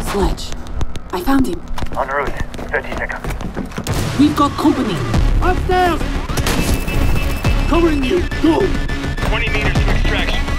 Fletch. I found him. En route. 30 seconds. We've got company. Upstairs! Covering you. Go! 20 meters to extraction.